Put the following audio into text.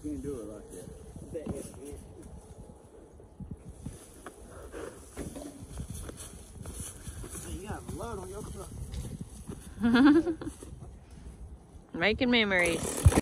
can't do it like that. Bet you can. You got a load on your truck. Making memories.